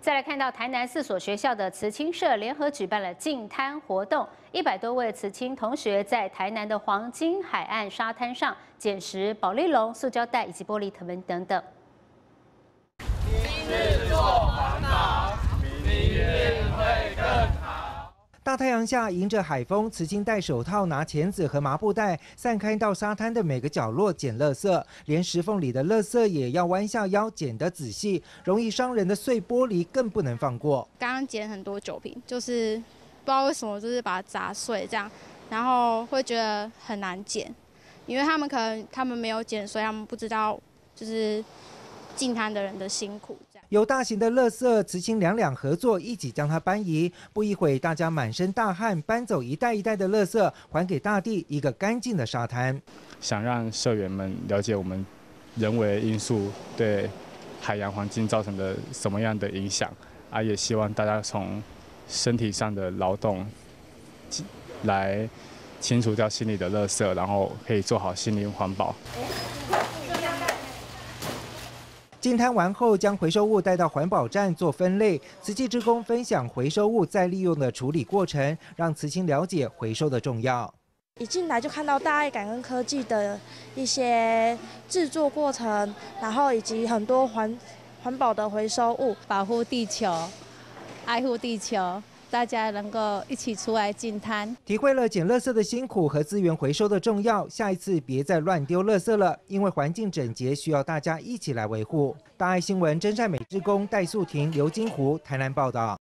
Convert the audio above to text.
再来看到台南4所学校的慈青社联合举办了净滩活动，100多位慈青同学在台南的黄金海岸沙滩上捡拾保丽龙、塑胶袋以及玻璃盆等等。 今日做环保，明日会更好。 大太阳下，迎着海风，慈青戴手套、拿钳子和麻布袋，散开到沙滩的每个角落捡垃圾，连石缝里的垃圾也要弯下腰捡得仔细，容易伤人的碎玻璃更不能放过。 刚刚捡很多酒瓶，就是不知道为什么，就是把它砸碎这样，然后会觉得很难捡，因为他们没有捡，所以他们不知道就是净滩的人的辛苦。 有大型的垃圾，慈青两合作，一起将它搬移。不一会，大家满身大汗，搬走一袋一袋的垃圾，还给大地一个干净的沙滩。 想让社员们了解我们人为因素对海洋环境造成的什么样的影响啊，也希望大家从身体上的劳动来清除掉心里的垃圾，然后可以做好心灵环保。 净滩完后，将回收物带到环保站做分类。慈济志工分享回收物再利用的处理过程，让慈青了解回收的重要。 一进来就看到大爱感恩科技的一些制作过程，然后以及很多环保的回收物， 保护地球，爱护地球。大家能够一起出来净滩， 体会了捡垃圾的辛苦和资源回收的重要。下一次别再乱丢垃圾了，因为环境整洁需要大家一起来维护。大爱新闻真善美志工戴素婷、刘金湖台南报道。